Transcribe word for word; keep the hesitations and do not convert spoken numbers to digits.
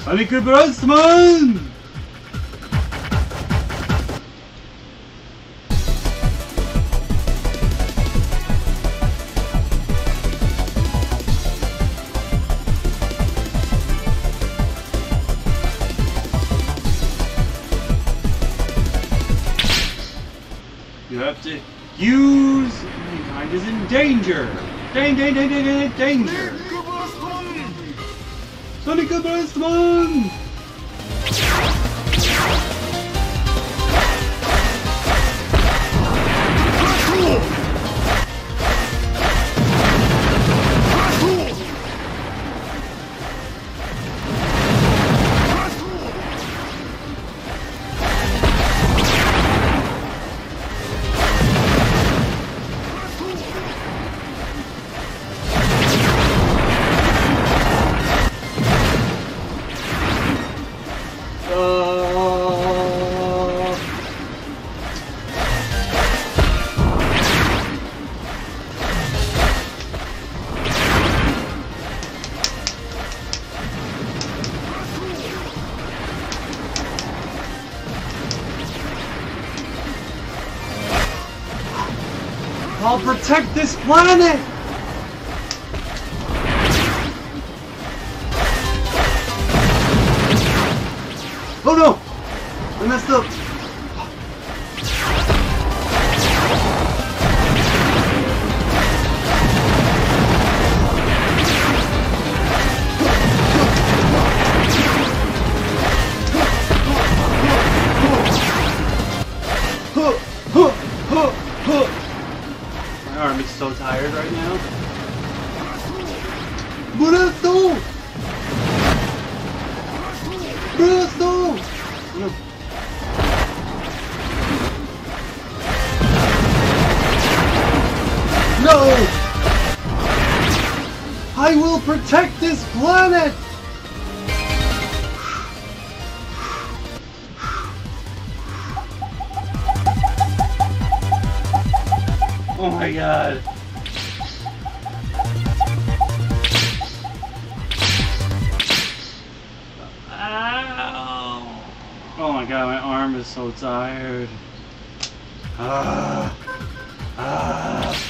Panicke Bröstman! You have to use... Mankind is in danger! Dang, dang, dang, dang, dang, danger! Panicke Bröstman! I'll protect this planet! Oh no! I messed up! My arm is so tired right now. Brasto! Brasto! No. No! I will protect this planet! Oh my god. Ow. Oh my god, my arm is so tired. Ah. Ah.